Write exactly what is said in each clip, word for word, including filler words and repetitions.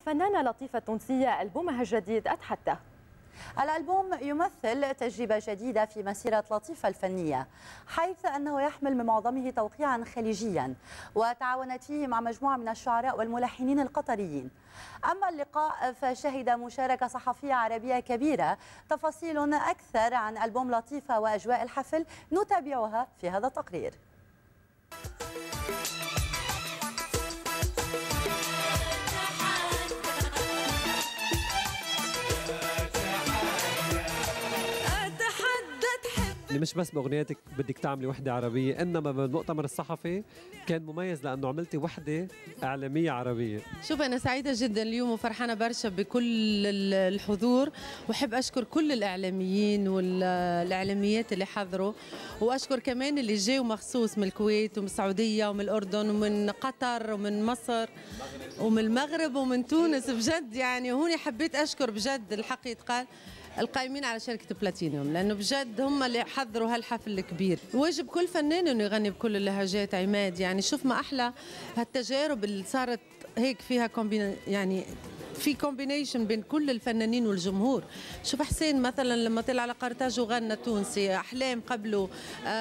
الفنانة لطيفة التونسية ألبومها الجديد أتحدى. الألبوم يمثل تجربة جديدة في مسيرة لطيفة الفنية، حيث أنه يحمل من معظمه توقيعا خليجيا، وتعاونت فيه مع مجموعة من الشعراء والملحنين القطريين. أما اللقاء فشهد مشاركة صحفية عربية كبيرة. تفاصيل أكثر عن ألبوم لطيفة وأجواء الحفل نتابعها في هذا التقرير. مش بس باغنياتك بدك تعملي وحده عربيه، انما بالمؤتمر الصحفي كان مميز لانه عملتي وحده اعلاميه عربيه. شوف انا سعيده جدا اليوم وفرحانه برشا بكل الحضور، واحب اشكر كل الاعلاميين والاعلاميات اللي حضروا، واشكر كمان اللي جاوا مخصوص من الكويت ومن السعوديه ومن الاردن ومن قطر ومن مصر ومن المغرب ومن تونس بجد يعني. وهوني حبيت اشكر بجد الحق يتقال القائمين على شركة بلاتينيوم، لأنه بجد هم اللي حضروا هالحفل الكبير. واجب كل فنان إنه يغني بكل اللهجات عماد، يعني شوف ما أحلى هالتجارب اللي صارت هيك فيها كومبين، يعني في كومبينيشن بين كل الفنانين والجمهور. شوف حسين مثلا لما طلع على قرطاج وغنى تونسي، أحلام قبله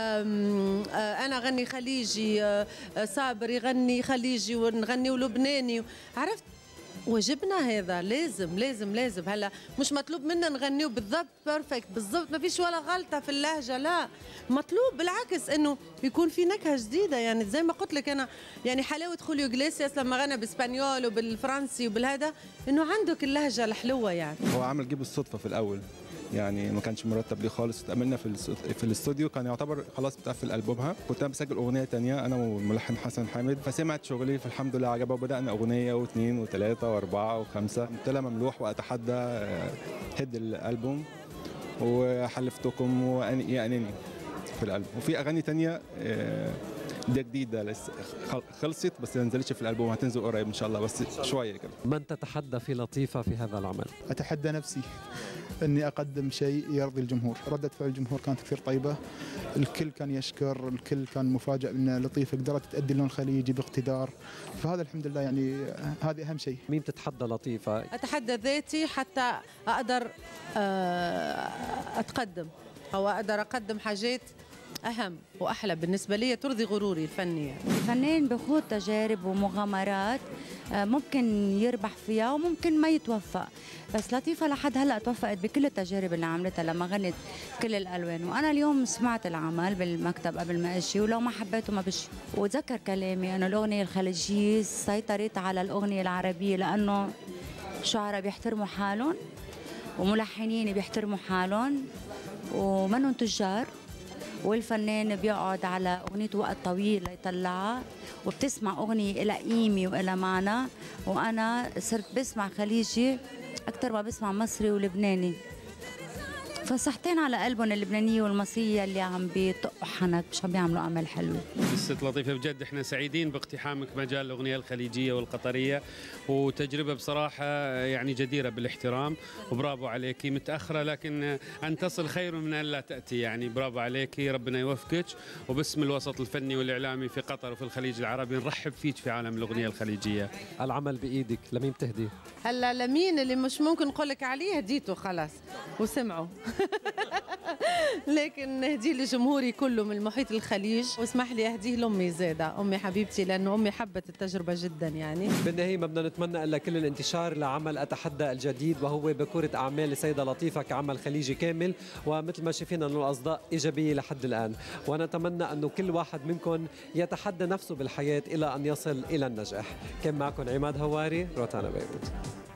أنا غني خليجي، صابر يغني خليجي ونغني ولبناني، عرفت؟ واجبنا هذا، لازم لازم لازم. هلا مش مطلوب منا نغنيه بالضبط بيرفكت بالضبط، ما فيش ولا غلطه في اللهجه، لا مطلوب بالعكس انه يكون في نكهه جديده. يعني زي ما قلت لك انا، يعني حلاوه خوليو إغليسياس لما غنى بالاسبانيول وبالفرنسي وبالهذا، انه عندك اللهجه الحلوه. يعني هو عمل جيب الصدفه في الاول، يعني ما كانش مرتب ليه خالص. اتقابلنا في في الاستوديو، كان يعتبر خلاص بتقفل البومها. كنت انا بسجل اغنيه ثانيه انا والملحن حسن حامد، فسمعت شغلي فالحمد لله عجبها، وبدانا اغنيه واثنين وثلاثه واربعه وخمسه. قلت لها مملوح واتحدى هد الالبوم وحلفتكم واني انني في الالبوم. وفي اغاني ثانيه دي جديده لسه خلصت بس ما نزلتش في الالبوم، هتنزل قريب ان شاء الله بس شويه كده. من تتحدى في لطيفه في هذا العمل؟ اتحدى نفسي اني اقدم شيء يرضي الجمهور. ردة فعل الجمهور كانت كثير طيبه، الكل كان يشكر، الكل كان مفاجئ ان لطيفه قدرت تؤدي اللون الخليجي باقتدار، فهذا الحمد لله يعني هذه اهم شيء. مين تتحدى لطيفه؟ اتحدى ذاتي حتى اقدر اتقدم او اقدر اقدم حاجات أهم وأحلى بالنسبة لي ترضي غروري الفني. الفنان بخوض تجارب ومغامرات ممكن يربح فيها وممكن ما يتوفق، بس لطيفة لحد هلأ توفقت بكل التجارب اللي عملتها لما غنت كل الألوان. وأنا اليوم سمعت العمل بالمكتب قبل ما أجي، ولو ما حبيته ما بشي. وتذكر كلامي أنه الأغنية الخليجية سيطرت على الأغنية العربية، لأنه شعراء بيحترموا حالهم وملحنين بيحترموا حالهم ومنهم تجار، والفنان بيقعد على أغنيته وقت طويل ليطلعها، وبتسمع أغنية إلى قيمة وإلى معنى. وأنا صرت بسمع خليجي أكثر ما بسمع مصري ولبناني، فصحتين على قلبهم اللبنانية والمصرية اللي عم بيطقوا حنك، مش عم بيعملوا أعمال حلوة. ست لطيفة بجد احنا سعيدين باقتحامك مجال الأغنية الخليجية والقطرية، وتجربة بصراحة يعني جديرة بالاحترام، وبرافو عليكي. متأخرة لكن أن تصل خير من أن لا تأتي، يعني برافو عليكي، ربنا يوفقك. وباسم الوسط الفني والإعلامي في قطر وفي الخليج العربي نرحب فيك في عالم الأغنية الخليجية. العمل بإيدك، لمين بتهدي؟ هلا لمين اللي مش ممكن نقول لك عليه هديته خلاص وسمعوا لكن نهديه لجمهوري كله من محيط الخليج، واسمح لي اهديه لامي زاده، امي حبيبتي، لانه امي حبت التجربه جدا. يعني بالنهايه ما بدنا نتمنى الا كل الانتشار لعمل اتحدى الجديد، وهو بكوره اعمال السيده لطيفه كعمل خليجي كامل، ومثل ما شايفين انه الاصداء ايجابيه لحد الان، ونتمنى انه كل واحد منكم يتحدى نفسه بالحياه الى ان يصل الى النجاح. كان معكم عماد هواري، روتانا بيروت.